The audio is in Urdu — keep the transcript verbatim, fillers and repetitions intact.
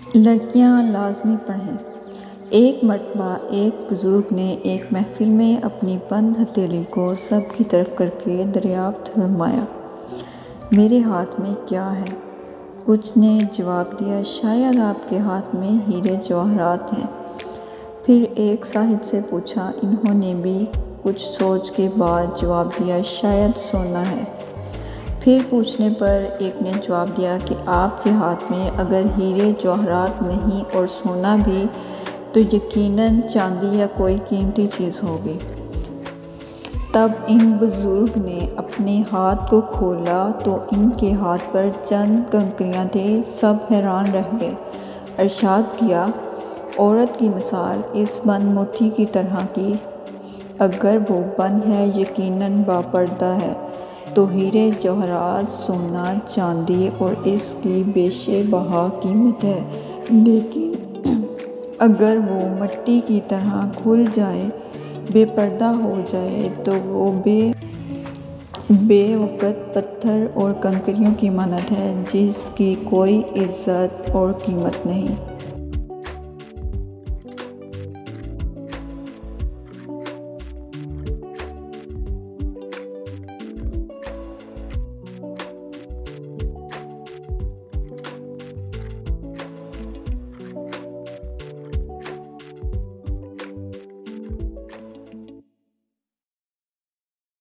لڑکیاں لازمی پڑھیں۔ ایک مرتبہ ایک بزرگ نے ایک محفل میں اپنی بند ہتھیلی کو سب کی طرف کر کے دریافت فرمایا، میرے ہاتھ میں کیا ہے؟ کچھ نے جواب دیا، شاید آپ کے ہاتھ میں ہیرے جواہرات ہیں۔ پھر ایک صاحب سے پوچھا، انہوں نے بھی کچھ سوچ کے بعد جواب دیا، شاید سونا ہے۔ پھر پوچھنے پر ایک نے جواب دیا کہ آپ کے ہاتھ میں اگر ہیرے جواہرات نہیں اور سونا بھی تو یقیناً چاندی یا کوئی قیمتی چیز ہوگی۔ تب ان بزرگ نے اپنے ہاتھ کو کھولا تو ان کے ہاتھ پر چند کنکریاں تھیں۔ سب حیران رہ گئے۔ ارشاد کیا، عورت کی مثال اس بند مٹھی کی طرح کی، اگر وہ بند ہے یقیناً باپردہ ہے، تو ہیرے جواہرات، سونا، چاندی اور اس کی بیشِ بہا قیمت ہے، لیکن اگر وہ مٹی کی طرح کھل جائے، بے پردہ ہو جائے تو وہ بے بے وقت پتھر اور کنکریوں کی مانند ہے، جس کی کوئی عزت اور قیمت نہیں۔